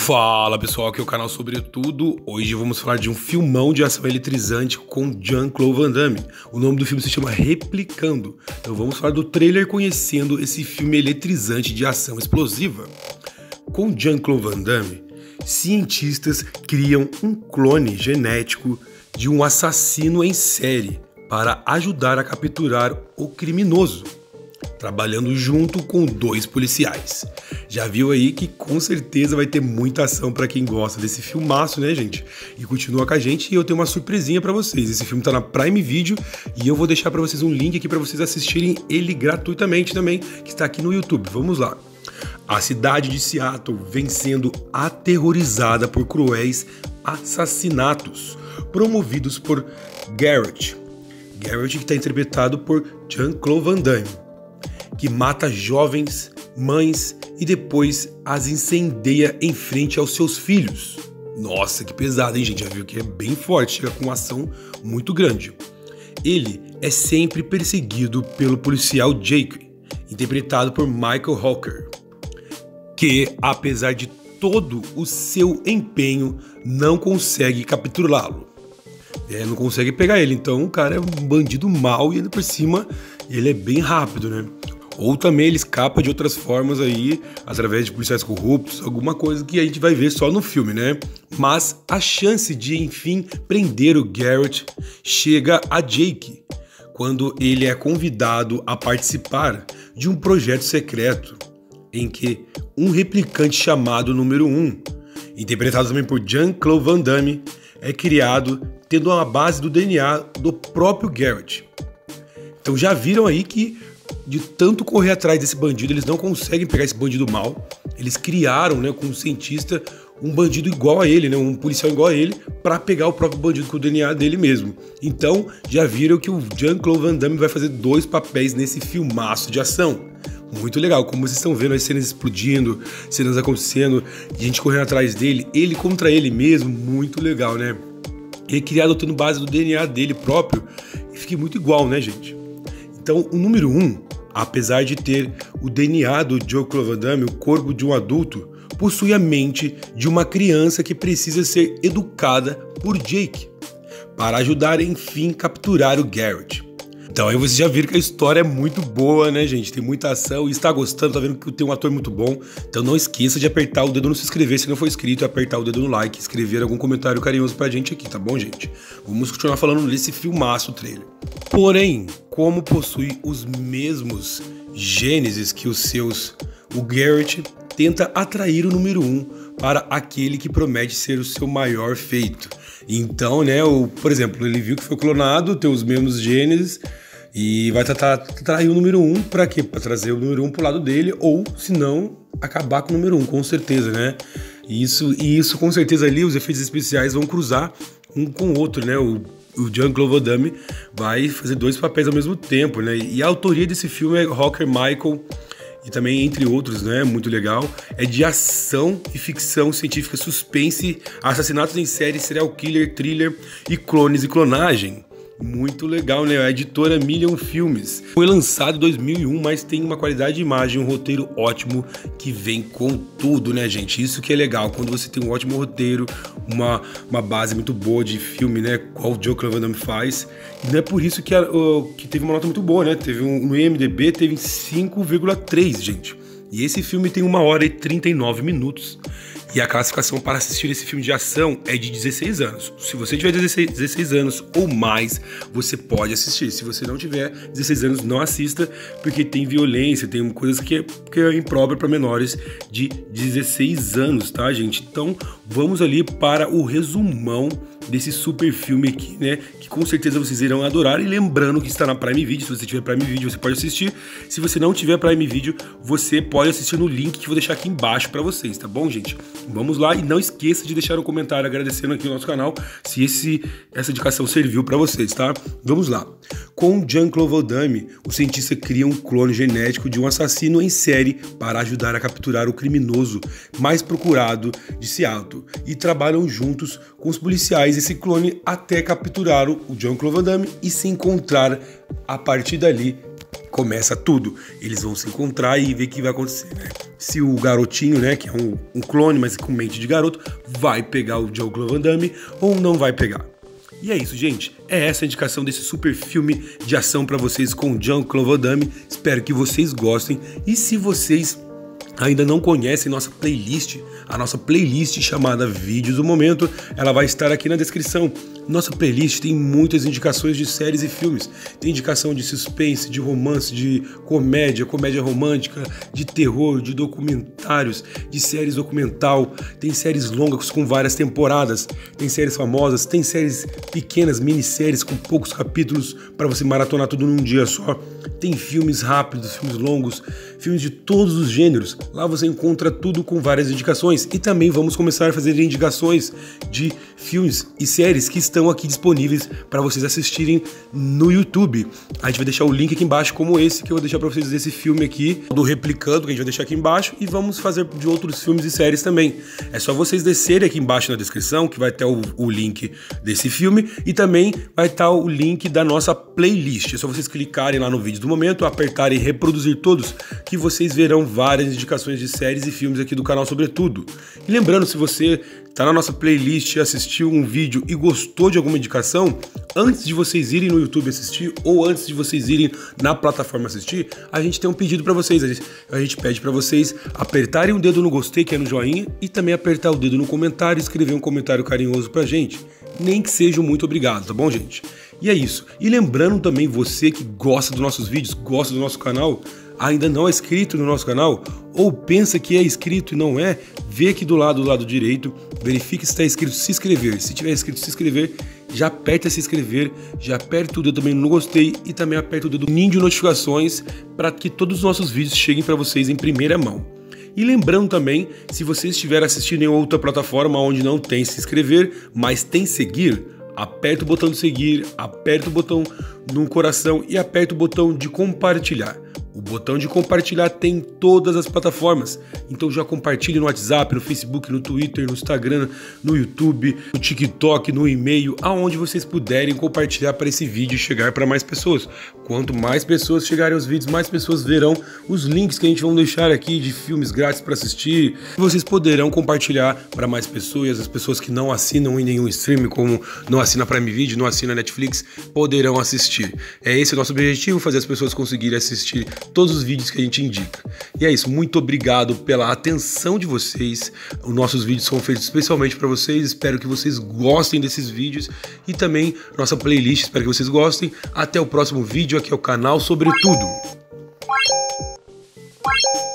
Fala pessoal, aqui é o canal Sobretudo. Hoje vamos falar de um filmão de ação eletrizante com Jean-Claude Van Damme. O nome do filme se chama Replicando. Então vamos falar do trailer conhecendo esse filme eletrizante de ação explosiva. Com Jean-Claude Van Damme, cientistas criam um clone genético de um assassino em série para ajudar a capturar o criminoso, trabalhando junto com 2 policiais. Já viu aí que com certeza vai ter muita ação pra quem gosta desse filmaço, né, gente? E continua com a gente e eu tenho uma surpresinha pra vocês. Esse filme tá na Prime Video e eu vou deixar pra vocês um link aqui pra vocês assistirem ele gratuitamente também, que está aqui no YouTube. Vamos lá. A cidade de Seattle vem sendo aterrorizada por cruéis assassinatos promovidos por Garrett. Garrett, que está interpretado por Jean-Claude Van Damme, que mata jovens, mães e depois as incendeia em frente aos seus filhos. Nossa, que pesado, hein, gente? Já viu que é bem forte, chega com uma ação muito grande. Ele é sempre perseguido pelo policial Jake, interpretado por Michael Hooker, que, apesar de todo o seu empenho, não consegue capturá-lo. Não consegue pegar ele, então o cara é um bandido mau e ainda por cima ele é bem rápido, né? Ou também ele escapa de outras formas aí, através de policiais corruptos, alguma coisa que a gente vai ver só no filme, né? Mas a chance de, enfim, prender o Garrett chega a Jake, quando ele é convidado a participar de um projeto secreto, em que um replicante chamado Número 1, interpretado também por Jean-Claude Van Damme, é criado tendo uma base do DNA do próprio Garrett. Então já viram aí que de tanto correr atrás desse bandido, eles não conseguem pegar esse bandido mal. Eles criaram, né, com um cientista, um bandido igual a ele, né, um policial igual a ele, para pegar o próprio bandido com o DNA dele mesmo. Então, já viram que o Jean-Claude Van Damme vai fazer 2 papéis nesse filmaço de ação. Muito legal, como vocês estão vendo as cenas explodindo, cenas acontecendo, gente correndo atrás dele, ele contra ele mesmo, muito legal, né? Ele criado tendo base do DNA dele próprio, e fica muito igual, né, gente? Então, o número 1, apesar de ter o DNA do Jean-Claude Van Damme, o corpo de um adulto, possui a mente de uma criança que precisa ser educada por Jake, para ajudar, enfim, capturar o Garrett. Então aí vocês já viram que a história é muito boa, né, gente? Tem muita ação e está gostando, tá vendo que tem um ator muito bom. Então não esqueça de apertar o dedo no se inscrever se não for inscrito, e apertar o dedo no like, escrever algum comentário carinhoso pra gente aqui, tá bom, gente? Vamos continuar falando desse filmaço trailer. Porém, como possui os mesmos gênesis que o Garrett tenta atrair o número 1 para aquele que promete ser o seu maior feito. Então, né, por exemplo, ele viu que foi clonado, tem os mesmos genes e vai tentar atrair o número 1 para quê? Para trazer o número 1 pro lado dele, ou se não, acabar com o número 1, com certeza, né? E isso com certeza ali, os efeitos especiais vão cruzar um com o outro, né? O Jean-Claude Van Damme vai fazer 2 papéis ao mesmo tempo, né? E a autoria desse filme é Hooker Michael, e também, entre outros, né, muito legal, é de ação e ficção científica, suspense, assassinatos em série, serial killer, thriller e clones e clonagem. Muito legal, né? A editora Million Filmes. Foi lançado em 2001, mas tem uma qualidade de imagem, um roteiro ótimo que vem com tudo, né, gente? Isso que é legal, quando você tem um ótimo roteiro, uma base muito boa de filme, né? Qual o Jean-Claude Van Damme faz. E não é por isso que teve uma nota muito boa, né? No IMDb teve 5,3, gente. E esse filme tem 1 hora e 39 minutos. E a classificação para assistir esse filme de ação é de 16 anos. Se você tiver 16 anos ou mais, você pode assistir. Se você não tiver 16 anos, não assista, porque tem violência, tem coisas que é impróprio para menores de 16 anos, tá, gente? Então, vamos ali para o resumão desse super filme aqui, né? Que com certeza vocês irão adorar. E lembrando que está na Prime Video. Se você tiver Prime Video, você pode assistir. Se você não tiver Prime Video, você pode assistir no link que eu vou deixar aqui embaixo para vocês, tá bom, gente? Vamos lá, e não esqueça de deixar um comentário agradecendo aqui o nosso canal se essa indicação serviu para vocês, tá? Vamos lá. Com Jean-Claude Van Damme, o cientista cria um clone genético de um assassino em série para ajudar a capturar o criminoso mais procurado de Seattle, e trabalham juntos com os policiais esse clone até capturar o Jean-Claude Van Damme e se encontrar a partir dali começa tudo. Eles vão se encontrar e ver o que vai acontecer, né? Se o garotinho, né, que é um clone, mas com mente de garoto, vai pegar o Jean-Claude Van Damme ou não vai pegar. E é isso, gente. É essa a indicação desse super filme de ação pra vocês com Jean-Claude Van Damme. Espero que vocês gostem. E se vocês ainda não conhecem nossa playlist, a nossa playlist chamada Vídeos do Momento, ela vai estar aqui na descrição. Nossa playlist tem muitas indicações de séries e filmes. Tem indicação de suspense, de romance, de comédia, comédia romântica, de terror, de documentários, de séries documental. Tem séries longas com várias temporadas. Tem séries famosas, tem séries pequenas, minisséries com poucos capítulos para você maratonar tudo num dia só. Tem filmes rápidos, filmes longos, filmes de todos os gêneros. Lá você encontra tudo com várias indicações. E também vamos começar a fazer indicações de filmes e séries que estão aqui disponíveis para vocês assistirem no YouTube. A gente vai deixar o link aqui embaixo, como esse que eu vou deixar para vocês desse filme aqui, do Replicando, que a gente vai deixar aqui embaixo, e vamos fazer de outros filmes e séries também. É só vocês descerem aqui embaixo na descrição, que vai ter o link desse filme, e também vai estar o link da nossa playlist. É só vocês clicarem lá no vídeo do momento, apertarem reproduzir todos, que vocês verão várias indicações de séries e filmes aqui do canal Sobretudo. E lembrando, se você tá na nossa playlist, assistiu um vídeo e gostou de alguma indicação, antes de vocês irem no YouTube assistir ou antes de vocês irem na plataforma assistir, a gente tem um pedido para vocês. A gente pede para vocês apertarem o dedo no gostei, que é no joinha, e também apertar o dedo no comentário e escrever um comentário carinhoso pra gente. Nem que seja um muito obrigado, tá bom, gente? E é isso. E lembrando também, você que gosta dos nossos vídeos, gosta do nosso canal, ainda não é inscrito no nosso canal, ou pensa que é inscrito e não é, vê aqui do lado direito, verifique se está inscrito, se inscrever. Se tiver inscrito, se inscrever, já aperta se inscrever, já aperta o dedo também no gostei e também aperta o dedo no sininho de notificações para que todos os nossos vídeos cheguem para vocês em primeira mão. E lembrando também, se você estiver assistindo em outra plataforma onde não tem se inscrever, mas tem seguir, aperta o botão de seguir, aperta o botão no coração e aperta o botão de compartilhar. O botão de compartilhar tem em todas as plataformas, então já compartilhe no WhatsApp, no Facebook, no Twitter, no Instagram, no YouTube, no TikTok, no e-mail, aonde vocês puderem compartilhar para esse vídeo chegar para mais pessoas. Quanto mais pessoas chegarem aos vídeos, mais pessoas verão os links que a gente vai deixar aqui de filmes grátis para assistir. Vocês poderão compartilhar para mais pessoas, as pessoas que não assinam em nenhum streaming, como não assina Prime Video, não assina Netflix, poderão assistir. É esse o nosso objetivo, fazer as pessoas conseguirem assistir todos os vídeos que a gente indica. E é isso, muito obrigado pela atenção de vocês. Os nossos vídeos são feitos especialmente para vocês, espero que vocês gostem desses vídeos e também nossa playlist, espero que vocês gostem. Até o próximo vídeo, aqui é o canal Sobretudo.